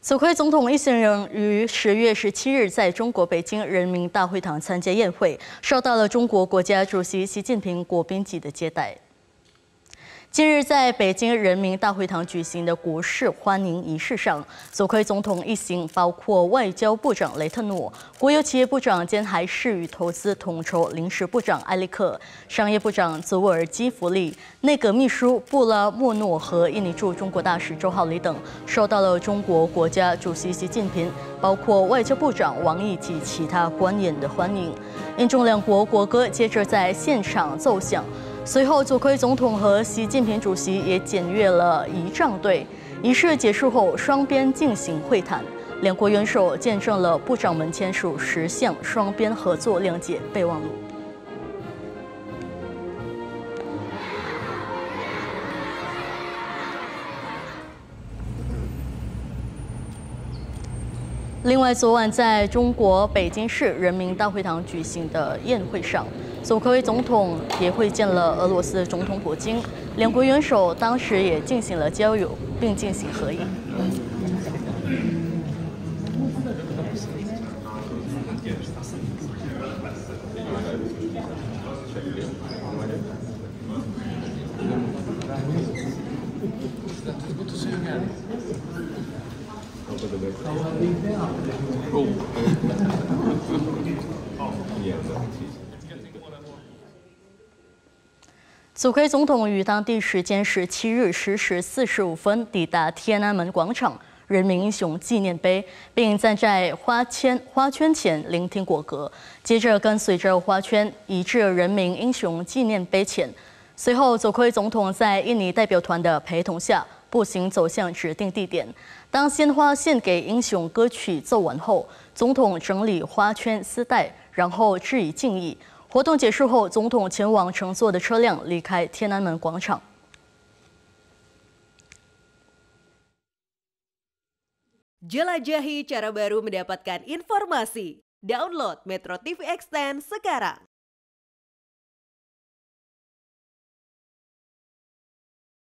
索奎总统一行人于10月17日在中国北京人民大会堂参加宴会，受到了中国国家主席习近平国宾级的接待。近日，在北京人民大会堂举行的国事欢迎仪式上，索奎总统一行包括外交部长雷特诺、国有企业部长兼海事与投资统筹临时部长埃利克、商业部长佐尔基弗利、内阁秘书布拉莫诺和印尼驻中国大使周浩礼等，受到了中国国家主席习近平，包括外交部长王毅及其他官员的欢迎。印中两国国歌接着在现场奏响。随后，佐奎总统和习近平主席也检阅了仪仗队。仪式结束后，双边进行会谈，两国元首见证了部长们签署10项双边合作谅解备忘录。另外，昨晚在中国北京市人民大会堂举行的宴会上，索奎总统也会见了俄罗斯总统普京，两国元首当时也进行了交友，并进行合影。索奎总统于当地时间17日10时45分抵达天安门广场人民英雄纪念碑，并站在花圈前聆听国歌，接着跟随着花圈移至人民英雄纪念碑前。随后，索奎总统在印尼代表团的陪同下，步行走向指定地点。当鲜花献给英雄歌曲奏完后，总统整理花圈丝带，然后致以敬意。活动结束后，总统前往乘坐的车辆离开天安门广场。 Jelajahi cara baru mendapatkan informasi. Download Metro TV Extend sekarang.